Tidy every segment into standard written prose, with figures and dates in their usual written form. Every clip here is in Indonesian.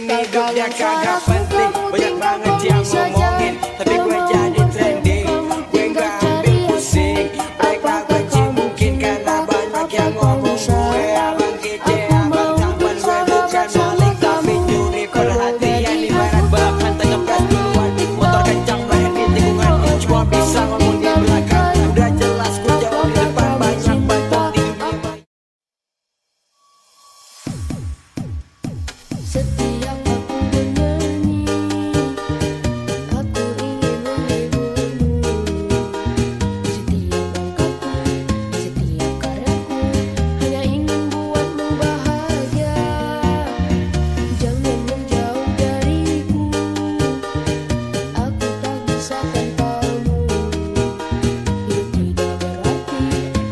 hidupnya kagak penting. Banyak banget yang ngomongin, tapi gue jadi trending. Gue gak ambil pusing, mereka benci mungkin karena banyak yang ngomong. Gue abang kece, abang tampan, gue bukan maling tapi nyuri perhatian. Ibarat balap hantai ngegas duluan, motor kencang leher di tikungan. Cuma bisa ngomong di belakang, udah jelas gue jauh di depan. Banyak bacot di dunia. Setiap aku bernyanyi, aku ingin menghiburmu. Setiap langkahku, setiap karyaku, hanya ingin buatmu bahagia. Jangan menjauh dariku, aku tak bisa tanpamu. Hidup tidak berarti,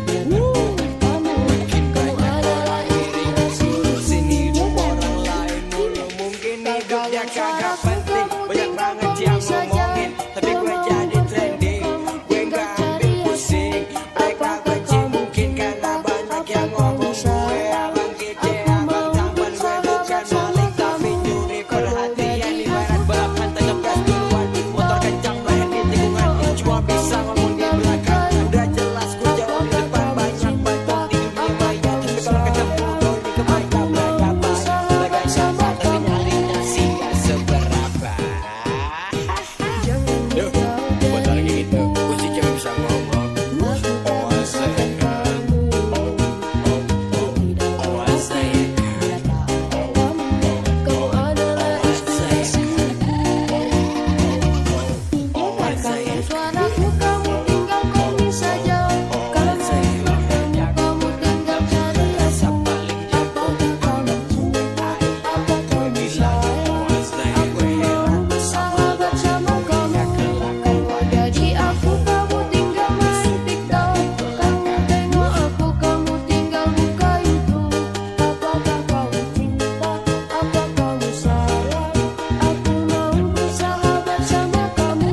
kamu adalah inspirasi. Ngurusin hidup orang lain mulu, mungkin hidupnya kagak penting. Banyak banget yang ngomongin, tapi gue jadi trending. Gue gak ambil pusing, mereka benci mungkin karena banyak yang ngomong. Gue abang kece, abang tampan, gue bukan maling tapi nyuri perhatian. Ibarat balap hantai ngegas duluan, motor kencang leher di tikungan. Cuma bisa ngomong di belakang, udah jelas gue jauh di depan. Banyak bacot di dunia maya, tapi kalau ketemu doi kebaca belaka baik. Laga sama tapi nyarinya sih gak seberapa. Jangan menjauh Bentar lagi gitu, dariku, gue sih cewek bisa ngomong. aku tak bisa tanpamu. Oh asik, Kamu adalah inspirasiku. Dengarkan suaraku, kamu tinggal kami saja. Kalau mau bertemu, kamu tinggal cari rasa aku. paling jago. Apakah kamu apakah bisa? Aku mau bersahabat sama kamu. Kalau jadi aku, kamu tinggal main TikTok. Kamu tengok aku, kamu tinggal buka YouTube. Apakah kamu cinta? Apa kamu salah? Aku mau bersahabat sama kamu.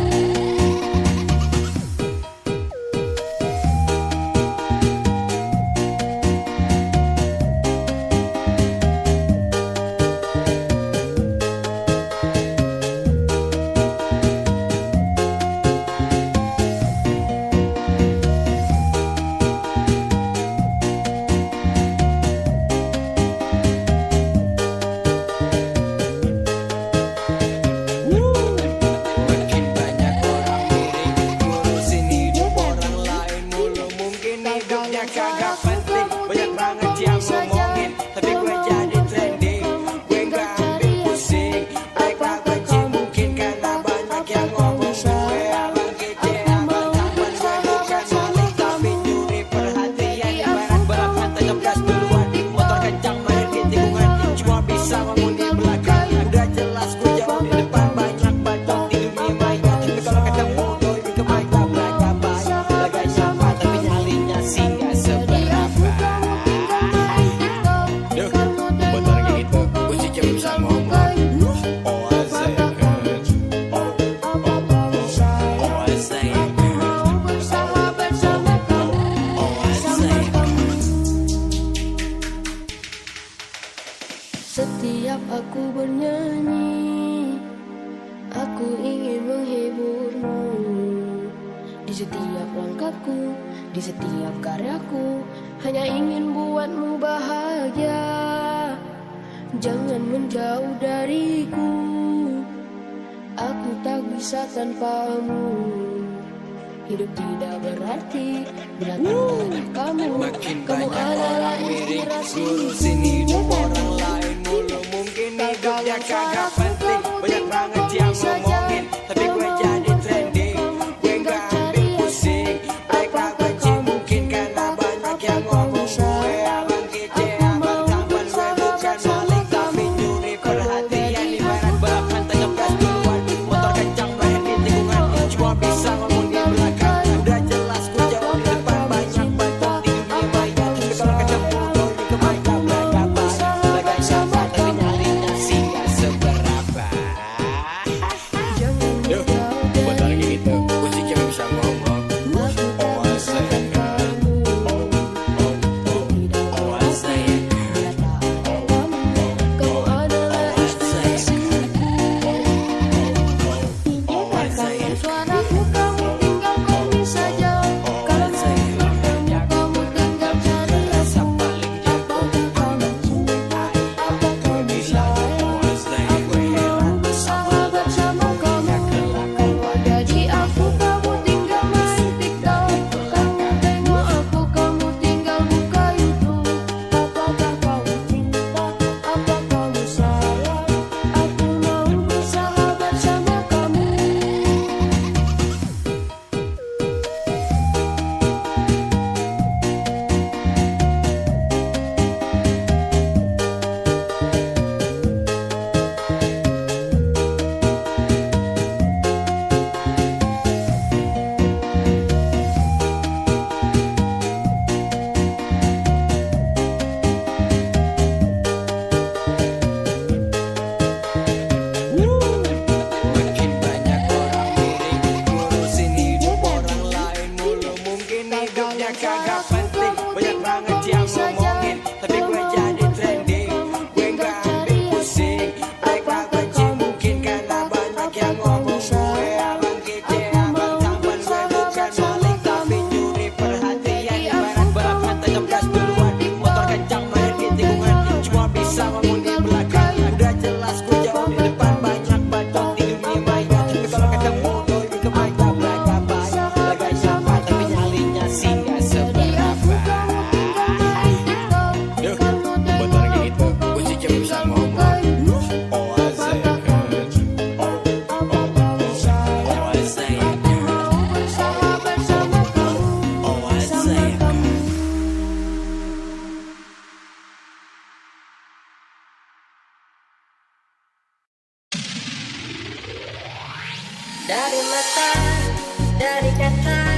Makin banyak orang miring, ngurusin hidup orang lain mulu, mungkin hidupnya kagak penting. Banyak banget yang ngomongin, tapi gue jadi trending. Gue gak ambil pusing, mereka benci mungkin karena banyak yang ngomong. Gue abang kece, abang tampan, gue bukan maling tapi nyuri perhatian. Ibarat balap hantai ngegas duluan, motor kencang leher di tikungan. Cuma bisa ngomong di belakang, udah jelas gue jauh di depan. Banyak bacot di dunia maya, tapi kalau ketemu doi kebaca belaka baik. Laga sama tapi nyalinya sih gak seberapa. Duh, bentar lagi gitu, gue sih cewek bisa ngomong. Oh asik, oh asik, Bersahabat sama kamu. oh asik. Setiap aku bernyanyi, aku ingin menghiburmu. Di setiap langkahku, di setiap karyaku, hanya ingin buatmu bahagia. Jangan menjauh dariku, aku tak bisa tanpamu. Hidup tidak berarti bila tanpa kamu. Makin Kamu banyak adalah orang miring, inspirasi. ngurusin hidup orang lain mulu, mungkin hidupnya kagak penting. Banyak banget yang ngomongin, tapi gue jadi trending. Gue gak ambil pusing, mereka benci mungkin karena banyak yang ngomong. Gue abang kece, abang tampan, gue bukan maling tapi nyuri perhatian. Ibarat balap hantai ngegas duluan, motor kencang leher di tikungan. Cuma bisa ngomong di belakang, udah jelas gue jauh di depan. Banyak bacot di dunia maya, tapi kalau ketemu doi kebaca belaka baik. Laga sama tapi nyalinya sih gak seberapa. Dari mata, dari kata